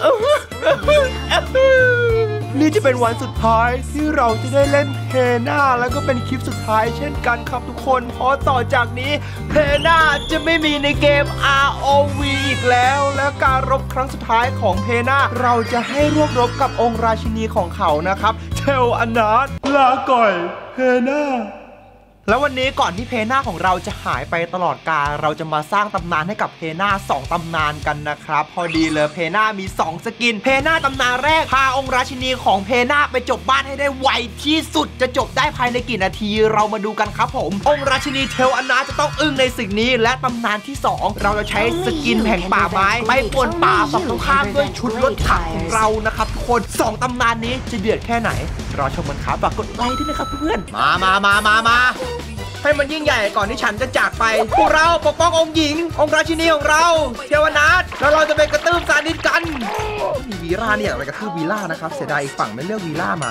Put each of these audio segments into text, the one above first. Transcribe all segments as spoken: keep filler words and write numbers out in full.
นี่จะเป็นวันสุดท้ายที่เราจะได้เล่นเพน่าแล้วก็เป็นคลิปสุดท้ายเช่นกันครับทุกคนเพราะต่อจากนี้เพน่าจะไม่มีในเกม อาร์ โอ วี อีกแล้วและการรบครั้งสุดท้ายของเพน่าเราจะให้ร่วมรบกับองค์ราชินีของเขานะครับเทลอนาธลาก่อยเพน่าแล้ววันนี้ก่อนที่เพน่าของเราจะหายไปตลอดกาลเราจะมาสร้างตำนานให้กับเพน่าสองตำนานกันนะครับพอดีเลยเพน่ามีสองสกินเพน่าตำนานแรกพาองค์ราชินีของเพน่าไปจบบ้านให้ได้ไวที่สุดจะจบได้ภายในกี่นาทีเรามาดูกันครับผมองค์ราชินีเทลอนาธจะต้องอึ้งในสิ่งนี้และตำนานที่สองเราจะใช้สกินแผงป่าไม้ไปป่วนป่าฝั่งตรงข้ามด้วยชุดรถถังของเรานะครับทุกคนสองตำนานนี้จะเดือดแค่ไหนรอชมกันครับฝากกดไลค์ด้วยนะครับเพื่อนมามามามามาให้มันยิ่งใหญ่ก่อนที่ฉันจะจากไปพวกเราปกป้ององค์หญิงองค์ราชินีของเราเทวนาถแล้วเราจะไปกระตืบซาดิสกันมีวีล่าเนี่ยไปกระตืบวีล่านะครับเสียดายอีกฝั่งไม่เลือกวีล่ามา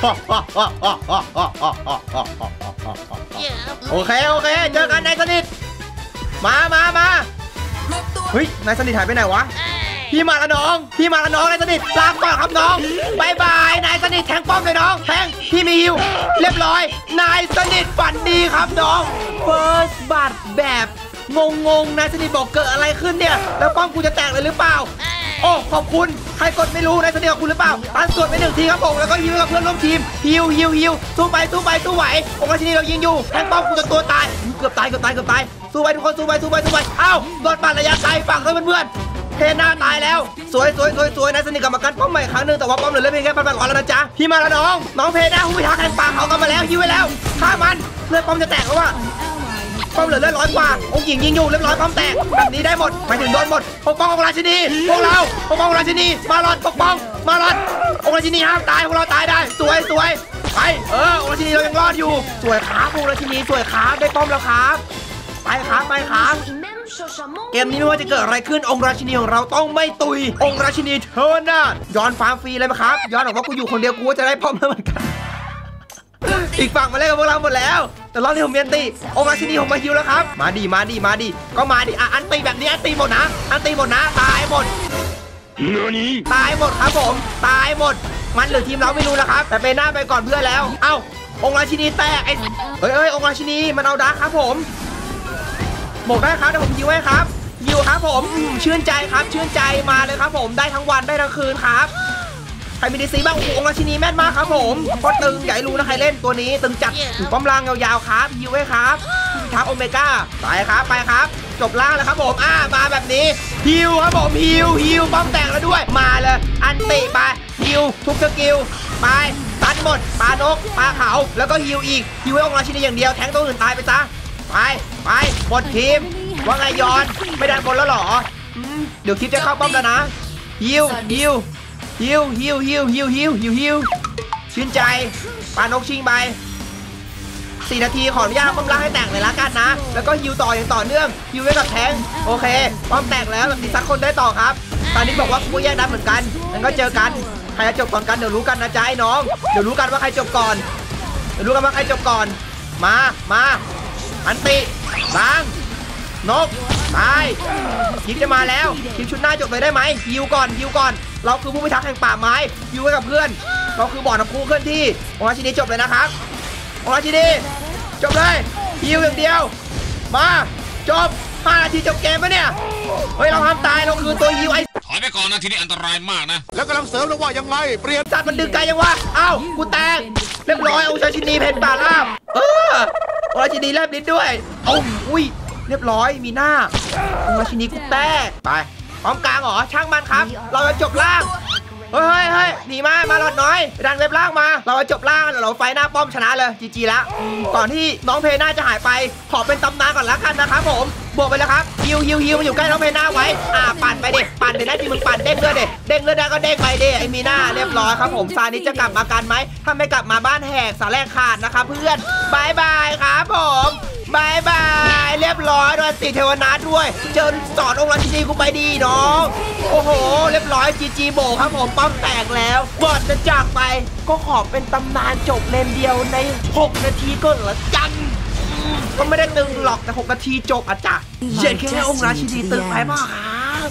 โอเคโอเคเจอกันนายสนิทมามามาเฮ้ยนายสนิทหายไปไหนวะพี่มาละน้องพี่มาละน้องนายสนิทลาก่อนครับน้องบายบายนายสนิทแทงป้อมเลยน้องแทงพี่มีฮิวเรียบร้อยนายสนิทฝันดีครับน้องเฟิร์สบัตแบบงงงนายสนิทบอกเกิดอะไรขึ้นเนี่ยแล้วป้อมกูจะแตกเลยหรือเปล่าโอ้ขอบคุณใครกดไม่รู้นายสนิทกับคุณหรือเปล่าตันกดไปหนึ่งทีครับผมแล้วก็ฮิวกับเพื่อนร่วมทีมฮิวฮิวฮิวสู้ไปสู้ไปสู้ไหวองค์ราชินีเรายิงอยู่แทงป้อมกูจะตัวตายเกือบตายเกือบตายเกือบตายสู้ไปทุกคนสู้ไปสู้ไปสู้ไปเอ้าโดนปัดระยะไกลฝั่งเพื่อนเพื่อนเพน่าตายแล้วสวยสวยสวยสวยนายสนิทกลับมากันป้อมใหม่ครั้งหนึ่งแต่ว่าป้อมเหลือเล่นเพียงแค่ปันปันก่อนแล้วนะจ๊ะพี่มาแล้วน้องน้องเพน่าผู้พิทักษ์แห่งป่าเขากลับมาแล้วยิงไว้แล้วฆ่ามันเลือดป้อมจะแตกแล้วว่ะป้อมเหลือเลือดร้อยกว่าองค์หญิงยิงอยู่เรียบร้อยป้อมแตกแบบนี้ได้หมดไปถึงโดนหมดปกป้ององค์ราชินีพวกเราปกป้ององค์ราชินีมาหลอดปกป้องมาหลอดองค์ราชินีห้ามตายพวกเราตายได้สวยสวยไปเออองค์ราชินีเรายังรอดอยู่สวยขาองค์ราชินีสวยขาได้ป้อมแล้วครับไปครับไปครับเกมนี้ไม่ว่าจะเกิดอะไรขึ้นองค์ราชินีของเราต้องไม่ตุยองค์ราชินีเธอน่ะย้อนฟาร์มฟรีเลยไหมครับย้อนออกว่ากูอยู่คนเดียวกูจะได้ป้อมแล้วเหมือนกันอีกฝั่งมาเล่นกับพวกเราหมดแล้วแต่รอบนี้ผมเมียนตีองค์ราชินีผมมาฮิวแล้วครับมาดีมาดีมาดีก็มาดีอ่ะอันตีแบบนี้อันตีหมดนะอันตีหมดนะตายหมดตายหมดครับผมตายหมดมันหรือทีมเราไม่รู้นะครับแต่เป็นหน้าไปก่อนเพื่อนแล้วเอ้าองค์ราชินีแตกไอ้เฮ้ยเฮ้ยองค์ราชินีมันเอาดาร์คครับผมบอกได้ครับเดี๋ยวผมยิวให้ครับยิวครับผมชื่นใจครับชื่นใจมาเลยครับผมได้ทั้งวันได้ทั้งคืนครับใครมีดีซีบ้างโอ้โหองค์ราชินีแม่นมากครับผมก็ตึงใหญ่รู้นะใครเล่นตัวนี้ตึงจัดถือป้อมล่างยาวๆครับยิวให้ครับพิทักษ์โอเมก้าไปครับไปครับจบล่างแล้วครับผมอ่ามาแบบนี้ฮิวครับผมฮิวฮิวป้อมแตกแล้วด้วยมาเลยอันติไปฮิวทุกสกิลไปตันหมดปลานกปลาเขาแล้วก็ฮิวอีกฮิวให้องค์ราชินีอย่างเดียวแทงตัวอื่นตายไปซะไปไปหมดทีมว่าไงย้อนไม่ดันบนแล้วหรอเดี๋ยวคลิปจะเข้าป้อมแล้วนะฮิวฮิวฮิวฮิวฮิวฮิวฮิวฮิวฮิวชื่นใจปานกชิงไปสี่นาทีขออนุญาตป้อมล่างให้แตกเลยละกันนะแล้วก็ฮิวต่ออย่างต่อเนื่องฮิวไว้กับแทงโอเคป้อมแตกแล้วมีสักคนได้ต่อครับตอนนี้บอกว่ากูแยกดันเหมือนกันงั้นก็เจอกันใครจะจบก่อนกันเดี๋ยวรู้กันนะจ๊ะไอ้น้องเดี๋ยวรู้กันว่าใครจบก่อนเดี๋ยวรู้กันว่าใครจบก่อนมามาอันติล้างนกตายคลิปจะมาแล้วคลิปชุดหน้าจบเลยได้ไหมฮิวก่อนฮิวก่อนเราคือผู้พิทักษ์แห่งป่าไม้ฮิวไว้กับเพื่อนเราคือบ่อน้ำพุเคลื่อนที่องค์ราชินีจบเลยนะครับองค์ราชินีจบเลยฮิวอย่างเดียวมาจบห้านาทีจบเกมปะเนี่ยเฮ้ยเราห้ามตายเราคือตัวฮิวไอ้ถอยไปก่อนนะทีนี้อันตรายมากนะแล้วกำลังเสริมแล้วว่ายังไงเปลี่ยนสัตว์มันดึงไกลยังวะเอ้ากูแตกเรียบร้อยองค์ราชินีเพนป่าล่ามเออองค์ราชินีแลบลิ้นด้วยโอ้อุ้ยเรียบร้อยมีหน้าองค์ราชินีกูแตกไปพร้อมกลางเหรอช่างมันครับเราจะจบล่างเฮ้ยเฮ้ยหนีมามาหลอดน้อยดันเว็บล่างมาเราจะจบล่างเราไฟหน้าป้อมชนะเลยจีจีแล้วก่อนที่น้องเพน่าจะหายไปขอเป็นตำนานก่อนละกันนะครับผมบวกไปแล้วครับฮิวฮิวฮิวมาอยู่ใกล้น้องเพน่าไว้อ่าปั่นไปเด็กปั่นเดี๋ยวได้ทีมึงปั่นเด้งเลือดเด็กเด้งเลือดได้ก็เด้งไปเด็กไอ้มีหน้าเรียบร้อยครับผมซานิจะกลับมากันไหมถ้าไม่กลับมาบ้านแหกสาแรกขาดนะครับเพื่อนบายบายครับผมบายบายเรียบร้อยโดนติเทวนาถด้วยเจอสอนองค์ราชินีกูไปดีน้องโอ้โหเรียบร้อยจีจีโบครับผมป้อมแตกแล้วก่อนจะจากไปก็ขอเป็นตำนานจบเลนเดียวในหกนาทีก็ละกันก็ไม่ได้ตึงหรอกแต่หกนาทีจบอาจารย์เย็นแค่องค์ราชินีตึงไปป่ะครับ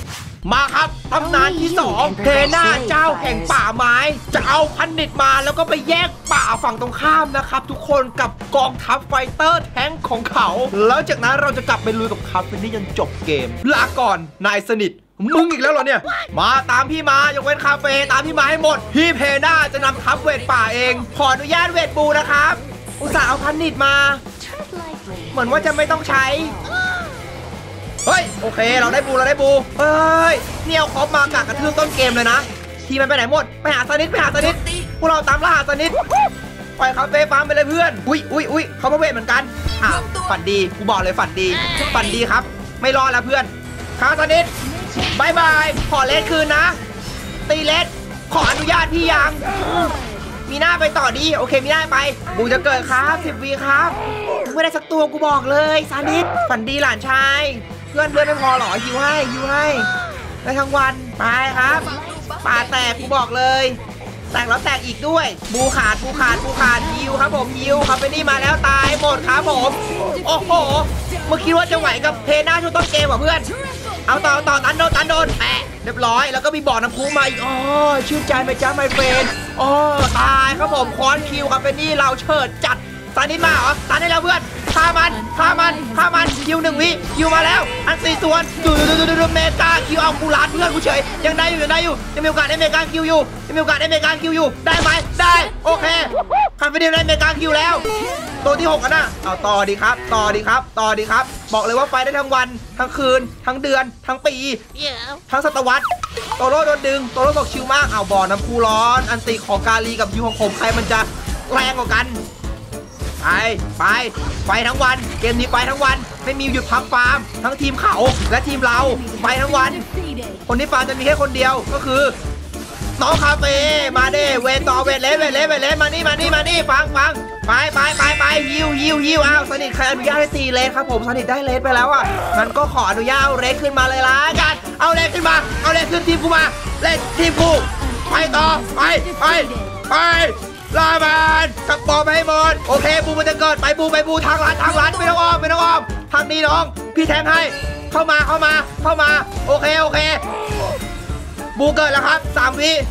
มาครับตำนานที่สองเพน่าเจ้าแห่งป่าไม้จะเอาพันนิดมาแล้วก็ไปแยกป่าฝั่งตรงข้ามนะครับทุกคนกับกองทัพไฟเตอร์แท้งของเขาแล้วจากนั้นเราจะกลับไปลุยกับคาเฟนี่จนจบเกมลาก่อนนายสนิทมึงอีกแล้วเหรอเนี่ยมาตามพี่มายกเว้นคาเฟ่ตามพี่มาให้หมดพี่เพน่าจะนำทัพเวทป่าเองขออนุญาตเวทบูนะครับอุตส่าห์เอาพันนิดมาเหมือนว่าจะไม่ต้องใช้เฮ้ยโอเคเราได้บูเราได้บูเฮ้ยเนี่ยเอาคอปมากะกระทืบต้นเกมเลยนะทีมันไปไหนหมดไปหาสนิทไปหาสนิทพวกเราตามล่าหาสนิทปล่อยคาเฟ่ฟาร์มไปเลยเพื่อนอุ้ยอุ้ยอุ้ยเขามาเวทเหมือนกันอ่ะฝันดีกูบอกเลยฝันดีฝันดีครับไม่รอแล้วเพื่อนคาสนิทบายบายขอเลสคืนนะตีเลสขออนุญาตพี่ยังมีหน้าไปต่อดีโอเคมีหน้าไปบูจะเกิดครับสิบวีครับไม่ได้สักตัวกูบอกเลยซานิสฝันดีหลานชายเพื่อนเพื่อนไม่พอหรอฮิวให้ฮิวให้ได้ทั้งวันไปครับป่าแตกกูบอกเลยแตกแล้วแตกอีกด้วยบูขาดบูขาดบูขาดฮิวครับผมฮิวครับไปนี่มาแล้วตายหมดครับผมโอ้โหเมื่อคิดว่าจะไหวกับเพน่าช่วงต้นเกมเหรอเพื่อนเอาต่อต่อตันโดนตันโดนแปะเรียบร้อยแล้วก็มีบ่อน้ำพุมาอีกอ๋อชื่นใจไหมจ้าไมเฟรนอ๋อตายครับผมคอนคิวครับเป็นนี่เราเฉิดจัดตานิดมาเหรอตาได้แล้วเพื่อนฆ่ามันฆ่ามันฆ่ามันคิวหนึ่งวิคิวมาแล้วอันสี่ส่วนดูดูดูดูเมกาคิวเอากูลัดเพื่อนกูเฉยยังได้อยู่ยังได้อยู่ยังมีโอกาสได้เมกาคิวอยู่ยังมีโอกาสได้เมกาคิวอยู่ได้ไหมได้โอเคคาเฟนี่ได้เมกาคิวแล้วตัวที่หกกันนะเอาต่อดีครับต่อดีครับต่อดีครับบอกเลยว่าไฟได้ทั้งวันทั้งคืนทั้งเดือนทั้งปีทั้งศตวรรษโตโร่โดนดึงโตโร่บอกชิวมากเอาบ่อน้ำพุร้อนอันตีของกาลีกับยูของผมใครมันจะแรงกว่ากันไปไปไปทั้งวันเกมนี้ไปทั้งวันไม่มีหยุดพักฟาร์มทั้งทีมเขาและทีมเราไปทั้งวันคนที่ฟาร์มจะมีแค่คนเดียวก็คือน้องคาเฟ่มาเด้เวทต่อเวทเลสเวทเลสเวทเลสมานี่มานี่มานี่ฟังฟังไปไปไปไปฮิวฮิวฮิวอ้าวสนิทใครอนุญาตให้ตีเลสครับผมสนิทได้เลสไปแล้วอ่ะงั้นก็ขออนุญาตเอาเลสขึ้นมาเลยละกันเอาเลสขึ้นมาเอาเลสขึ้นทีมกูมาเลสทีมกูไปต่อไปไปไปลาบานกับบอลไปให้หมดโอเคบูมันจะเกิดไปบูไปบูทางร้านทางร้านไม่ต้องอ้อมไม่ต้องอ้อมทางนี้น้องพี่แทงให้เข้ามาเข้ามาเข้ามาโอเคโอเคบูเกิดแล้วครับสามวิ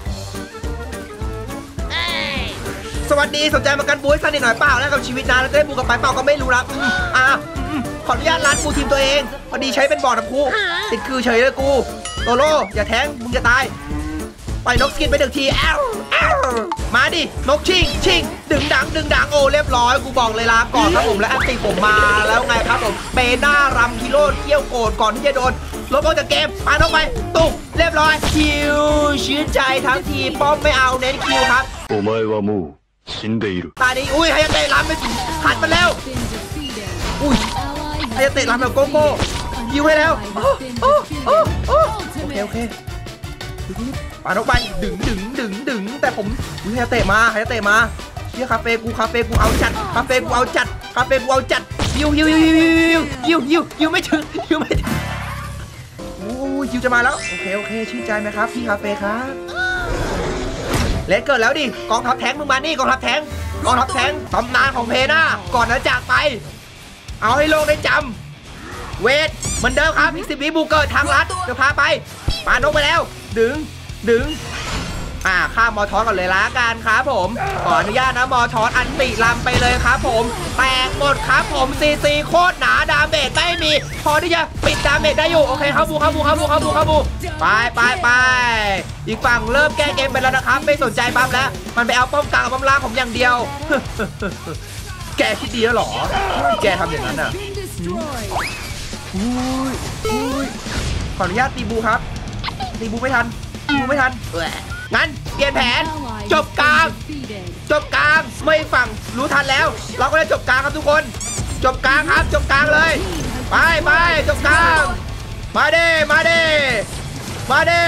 สวัสดีสนใจมากันบูให้สนิทหน่อยเปล่าแล้วกับชีวิตนะแล้วจะได้บูกับไปเปล่าก็ไม่รู้นะอ่ะขออนุญาตร้านบูทีมตัวเองพอดีใช้เป็นบ่อน้ำพุติดคือเฉยเลยกูโตโร่อย่าแทงมึงจะตายปล่อยนกสกินไปหนึ่งทีแอลแอลมาดินกชิงชิงดึงดังดึงดังโอเรียบร้อยกูบอกเลยลาก่อนครับผมและอันตีผมมาแล้วไงครับผมเปน่ารำฮีโร่เที่ยวโกรธก่อนที่จะโดนลบออกจากเกมปาน้องไปตุ๊กเรียบร้อยคิวชื่นใจทั้งทีป้อมไม่เอาเน้นคิวครับตาดีอุ้ยไฮยาเตะล้ำไปขัดมาแล้วอุ้ยไฮยาเตะล้ำแบบโกโก้คิวให้แล้วโอ้โอ้โอ้โอเคโอเคปาน้องไปดึงดึงดึงดึงแต่ผมอุ้ยไฮยาเตะมาไฮยาเตะมาเชี่ยคาเฟ่กูคาเฟ่กูเอาจัดคาเฟ่กูเอาจัดคาเฟ่กูเอาจัดยิวยิวยิวยิวยิวยิวยิวยิวไม่ถึงยิวไม่ถึงโอ้ยยิวจะมาแล้วโอเคโอเคชื่นใจไหมครับพี่คาเฟ่ครับเลสเกิดแล้วดิกองทัพแทงมึงมานี่กองทัพแทงกองทัพแทงตำนานของเพน่าก่อนจะจากไปเอาให้โลกได้จำเวทเหมือนเดิมครับอีกสิบวิบูเกิดทางลัดเดี๋ยวพาไปปานกไปแล้วดึงดึงอ่าข้ามมอทอสก่อนเลยละกันครับผมขออนุญาตนะมอทอสอันติลำไปเลยครับผมแตกหมดครับผมซีซีโคตรหนาดาเมจไม่มีพอที่จะปิดดาเมจได้อยู่โอเคครับบูครับบูครับบูครับบูครับบูไปไปไปอีกฝั่งเริ่มแก้เกมไปแล้วนะครับไม่สนใจปั๊บแล้วมันไปเอาป้อมกลางป้อมล่างผมอย่างเดียว แกคิดดีแล้วหรอแกทำอย่างนั้นอ่ะอุ้ยอุ้ยขออนุญาตตีบูครับตีบูไม่ทันตีบูไม่ทันงั้นเปลี่ยนแผนจบกลางจบกลางไม่ฝั่งรู้ทันแล้วเราก็ได้จบกลางครับทุกคนจบกลางครับจบกลางเลยไปไปจบกลางมาเด้มาเด้มาเด้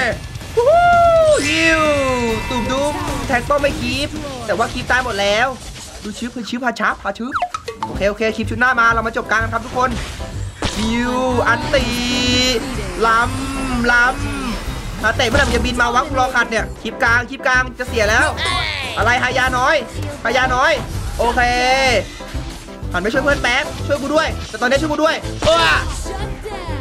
ฮิวตุ่มดุ้มแท็กป้อมไม่คีบแต่ว่าคีบตายหมดแล้วดูชิปคือชิปพาชับพาชิปโอเคโอเคคลิปชุดหน้ามาเรามาจบกลางกันครับทุกคนฮิวอันตีล้ำล้ำถ้าเตะเมื่อไหร่มันจะบินมาวังรอขัดเนี่ยคลิปกลางคลิปกลางจะเสียแล้วอะไรหายาน้อยหายาน้อยโอเคหันไปช่วยเพื่อนแป๊บช่วยกูด้วยแต่ตอนนี้ช่วยกูด้วยเออ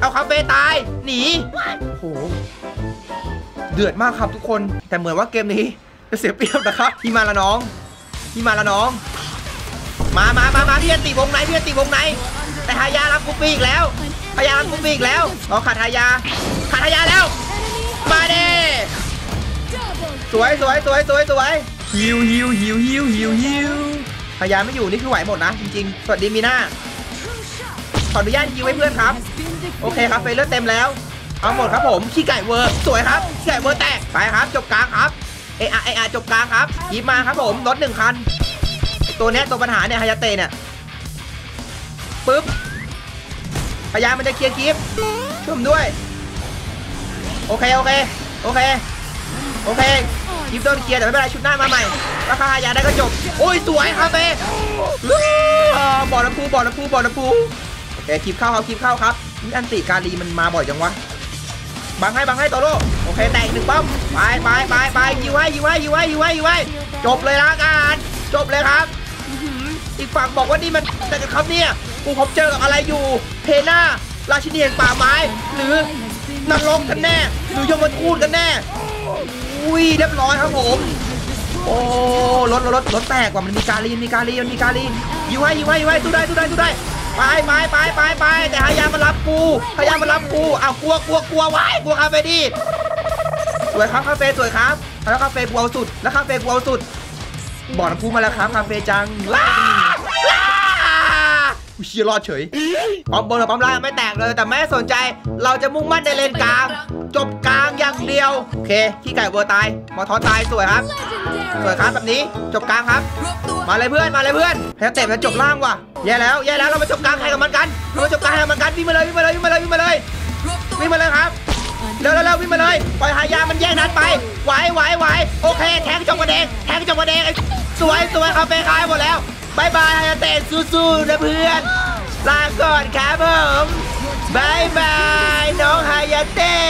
เอาคาเฟ่ตายหนีโอ้โหเดือดมากครับทุกคนแต่เหมือนว่าเกมนี้จะเสียเปรียบนะครับพี่มาละน้องพี่มาละน้องมามามามาพี่อันติวงไหนพี่อันติวงไหนแต่ทายารับกุปีอีกแล้วทายารับกุปีอีกแล้วอ๋อขาดทายาขาดทายาแล้วมาเด้สวยสวยสวยสวยสวยฮิวฮิวฮิวฮิวฮิวฮิวทายาไม่อยู่นี่คือไหวหมดนะจริงๆสวัสดีมีน่าขออนุญาตฮิวให้เพื่อนครับโอเคครับเฟรเลือดเต็มแล้วเอาหมดครับผมขี้ไก่เวอร์สวยครับขี้ไก่เวอร์แตกไปครับจบกลางครับเออาเออาจบกลางครับหยิบมาครับผมรถหนึ่งคันตัวเนี้ยตัวปัญหาเนี่ยฮายาเตะเนี่ยปึ๊บพยายามมันจะเคลียร์คลิปช่วยผมด้วยโอเคโอเคโอเคโอเคคลิปโดนเคลียร์แต่ไม่เป็นไรชุดหน้ามาใหม่ราคาฮายาได้ก็จบโอ้ยสวยครับเต้บ่อน้ำพุบ่อน้ำพุบ่อน้ำพุโอเคคลิปเข้าครับคลิปเข้าครับนี่อันติการีมันมาบ่อยจังวะบังให้บังให้โตโร่โอเคแตกหนึ่งป้อมไปไปไปไปยิวไว้ยิวไว้ยิวไว้ยิวไว้ยิวไว้จบเลยละกันจบเลยครับอีกฝั่งบอกว่านี่มันแต่กันครับเนี่ยกูพบเจอกับอะไรอยู่เพน่าราชินีแห่งป่าไม้หรือนรกกันแน่หรือยมทูตกันแน่อุ้ยเรียบร้อยครับผมโอ้รถรถรถแตกว่ามันมีการีมีการีมันมีการียิวไว้ยิวไว้ยิวไว้สู้ได้สู้ได้สู้ได้ไปไปไปไปไปแต่ฮายามารับกูฮายามารับกูอ้าวกลัวกลัวกลัวไว้กลัวคาเฟ่ดิสวยครับคาเฟ่สวยครับแล้วคาเฟ่กูเอาสุดแล้วคาเฟ่กูเอาสุดบอกน้ำพุมาแล้วครับคาเฟ่จังว้าว้าเชียร์รอดเฉยปอมบนกับปอมล่างไม่แตกเลยแต่ไม่สนใจเราจะมุ่งมั่นในเลนกลางจบกลางอย่างเดียวโอเคขี้ไก่เวอร์ตายมอทอตายสวยครับสวยครับแบบนี้จบกลางครับมาเลยเพื่อนมาเลยเพื่อนแพ้เตะแล้วจบล่างว่ะแย่แล้วแย่แล้วเรามาจบกลางใครกับมันกันเรามาจบกลางใครกับมันกันวิ่งมาเลยวิ่งมาเลยวิ่งมาเลยวิ่งมาเลยวิ่งมาเลยครับเร็วเร็ววิ่งมาเลยปล่อยหายามันแย่งนัดไปไหวไหวไหวโอเคแทงจบกระเด้งแทงจบกระเด้งสวยสวยคาเฟ่คายหมดแล้วบายบายฮายาเตะสู้ๆนะเพื่อนลาก่อนครับผมบายบายน้องฮายาเตะ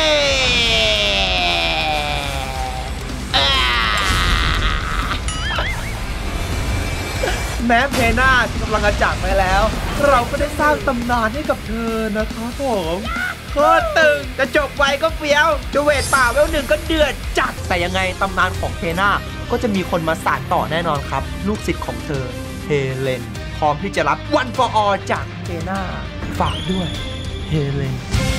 แม้เพน่ากำลังจะจากไปแล้วเราก็ได้สร้างตำนานให้กับเธอนะครับผมโคตรตึงจะจบไวก็เฟี้ยวจะเวทป่าเวลหนึ่งก็เดือดจัดแต่ยังไงตำนานของเพน่าก็จะมีคนมาสานต่อแน่นอนครับลูกศิษย์ของเธอเฮเลนพร้อมที่จะรับ one for all จากเพน่าฝากด้วยเฮเลน